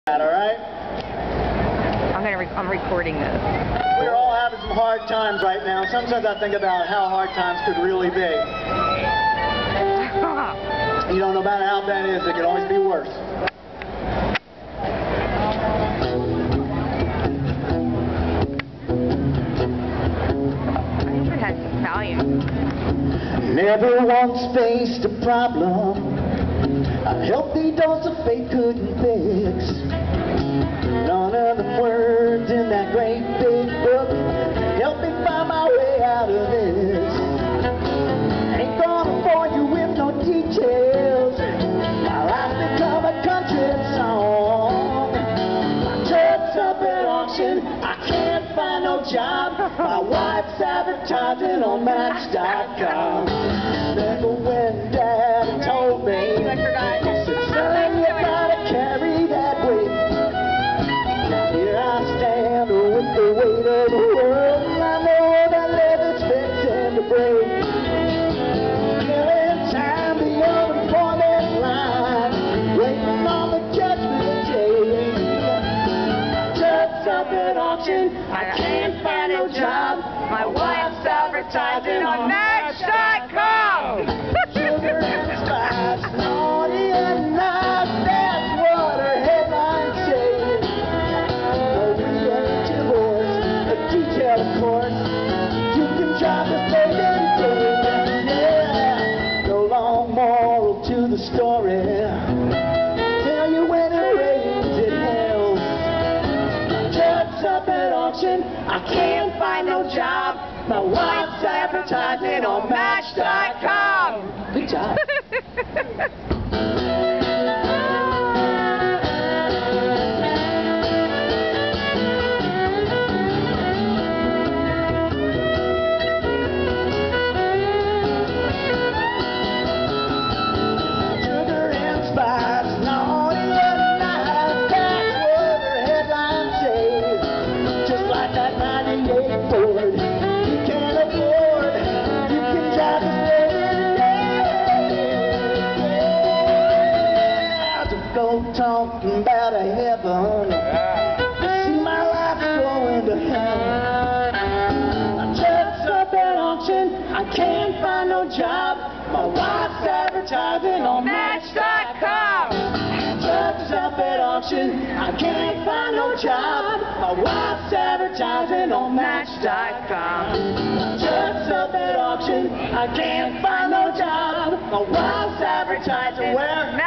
All right? I'm recording this. We're all having some hard times right now. Sometimes I think about how hard times could really be. You don't know about how bad it is. It could always be worse. I think it has some value. Never once faced a problem a healthy dose of faith couldn't fix. None of the words in that great big book help me find my way out of this. Ain't gonna bore you with no details. My life's become a country song. My truck's up at auction, I can't find no job. My wife's advertising on Match.com. Remember when Dad told me, he said, son, you gotta carry that weight. Now here I stand with the weight of the world, and I know that leather's fixing to break. Killing time, the unemployment line, waiting on the judgment day. Truck's up at auction, I can't find no job. My wife's advertising on Match.com. Sugar and spice, naughty and nice, that's what her headlines say. No real divorce, a detail of course. You can drive this baby today. Yeah, no long moral to the story. Tell you when it rains, it hails. Truck's up at auction, I can't find no job. My wife's advertising on Match.com. Good job. Sugar and spice, naughty and nice, that's what her headlines say. Just like that 98 Ford. Talking about a heaven, see my life's going to hell. My truck's up at auction, I can't find no job. My wife's advertising on Match.com. Truck's up at auction, I can't find no job. My wife's advertising on Match.com. Truck's up at auction, I can't find no job. My wife's advertising where?